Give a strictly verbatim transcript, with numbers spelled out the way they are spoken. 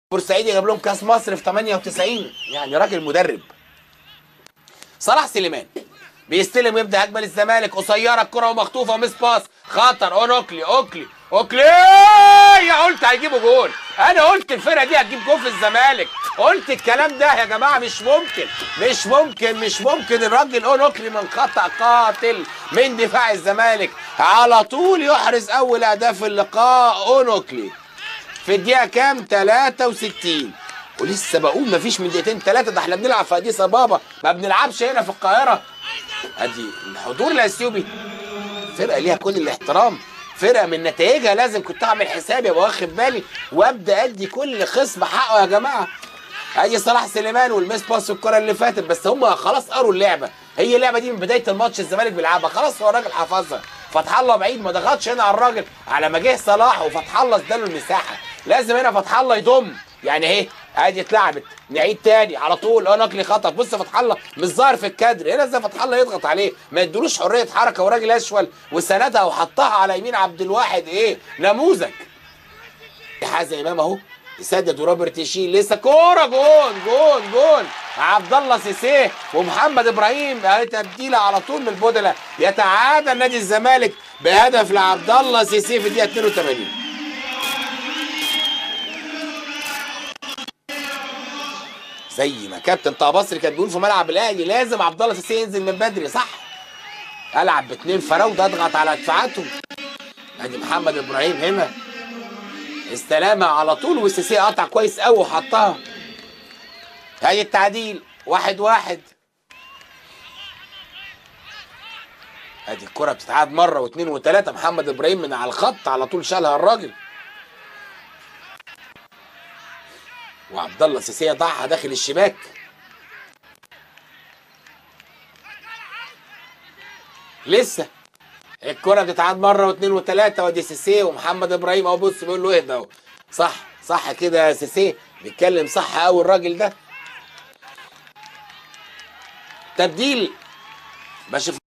بورسعيد يجيب لهم كاس مصر في تمانية وتسعين، يعني راجل مدرب. صلاح سليمان بيستلم ويبدا هجمه للزمالك، قصيره الكره ومخطوفه، مس باس خطر، اون اوكلي اوكلي اوكلي يا قلت هيجيبوا جول. انا قلت الفرقه دي هتجيب جول في الزمالك، قلت الكلام ده يا جماعه. مش ممكن مش ممكن مش ممكن الراجل اون اوكلي من خطا قاتل من دفاع الزمالك على طول يحرز اول اهداف اللقاء. اون اوكلي في الدقيقه كام؟ تلاتة وستين، ولسه بقول مفيش من دقيقتين ثلاثه، ده احنا بنلعب في اديس ابابا، ما بنلعبش هنا في القاهره. ادي الحضور الاثيوبي، فرقه ليها كل الاحترام، فرقه من نتائجها لازم كنت اعمل حسابي ابقى واخد بالي وابدا ادي كل خصم حقه يا جماعه. ادي صلاح سليمان والميس باس الكره اللي فاتت، بس هم خلاص قروا اللعبه، هي اللعبه دي من بدايه الماتش الزمالك بيلعبها، خلاص هو الراجل حفظها. فتح الله بعيد ما ضغطش هنا على الراجل، على ما جه صلاح وفتح الله اداله المساحه، لازم هنا فتح الله يضم، يعني اهي ادي اتلعبت، نعيد تاني على طول. اه نقلي خطر، بص فتح الله مش ظاهر في الكادر هنا، ازاي فتح الله يضغط عليه ما يدلوش حريه حركه، وراجل اشول وسندها وحطها على يمين عبد الواحد، ايه نموذج. حازم امام اهو يسدد وروبرت يشيل، لسه كوره جون جون جون عبد الله سيسيه ومحمد ابراهيم، اهي تبديله على طول من البودله. يتعادل نادي الزمالك بهدف لعبد الله سيسيه في الدقيقه اتنين وتمانين. زي ما كابتن طه بصري كان بيقول في ملعب الاهلي لازم عبد الله سيسيه ينزل من بدري، صح؟ العب باثنين فراوده، اضغط على دفاعاتهم. ادي محمد ابراهيم هنا استلامها على طول، وسيسيه قطع كويس قوي وحطها. ادي التعديل واحد واحد. ادي الكره بتتعاد مره واثنين وثلاثه، محمد ابراهيم من على الخط على طول شالها الراجل، وعبد الله سيسيه ضعها داخل الشباك. لسه الكره بتتعاد مره واثنين وثلاثه، وادي سيسيه ومحمد ابراهيم اهو، بص بيقول له اهدى اهو، صح صح كده يا سيسيه، بيتكلم صح قوي الراجل ده. تبديل بشوف